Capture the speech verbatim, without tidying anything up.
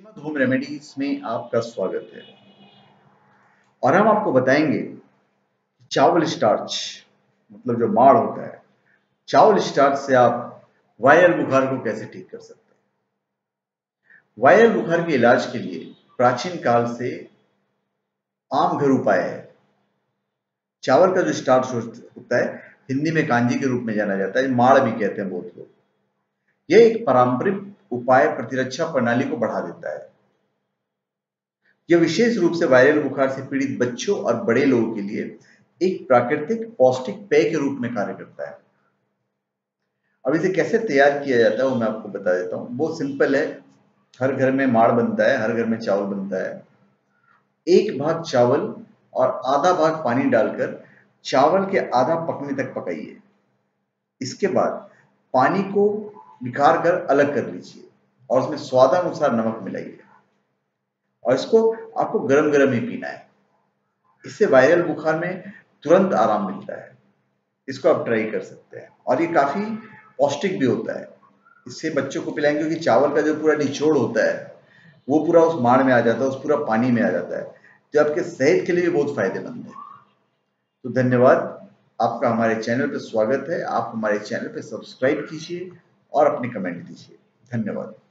Ahmad home remedies में आपका स्वागत है। और हम आपको बताएंगे चावल स्टार्च मतलब जो माड़ होता है, चावल स्टार्च से आप वायरल बुखार को कैसे ठीक कर सकते हैं। वायरल बुखार के इलाज के लिए प्राचीन काल से आम घर उपाय है। चावल का जो स्टार्च होता है, हिंदी में कांजी के रूप में जाना जाता है, माड़ भी कहते हैं बहुत लोग। यह एक पारंपरिक उपाय प्रतिरक्षा प्रणाली को बढ़ा देता है। यह विशेष रूप से वायरल बुखार से पीड़ित बच्चों और बड़े लोगों के लिए एक प्राकृतिक पौष्टिक पेय के रूप में कार्य करता है। अब इसे कैसे तैयार किया जाता है वो मैं आपको बता देता हूँ। बहुत सिंपल है। हर घर में माड़ बनता है, हर घर में चावल बनता है। एक भाग चावल और आधा भाग पानी डालकर चावल के आधा पकने तक पकाइए। इसके बाद पानी को निकाल कर अलग कर लीजिए और उसमें स्वादानुसार नमक मिलाइए और इसको आपको गरम गरम ही पीना है। इससे वायरल बुखार में तुरंत आराम मिलता है। इसको आप ट्राई कर सकते हैं और ये काफी पौष्टिक भी होता है। इससे बच्चों को पिलाएंगे क्योंकि चावल का जो पूरा निचोड़ होता है वो पूरा उस माड़ में आ जाता है, उस पूरा पानी में आ जाता है, जो आपके सेहत के लिए भी बहुत फायदेमंद है। तो धन्यवाद, आपका हमारे चैनल पर स्वागत है। आप हमारे चैनल पर सब्सक्राइब कीजिए और अपने कमेंट दीजिए। धन्यवाद।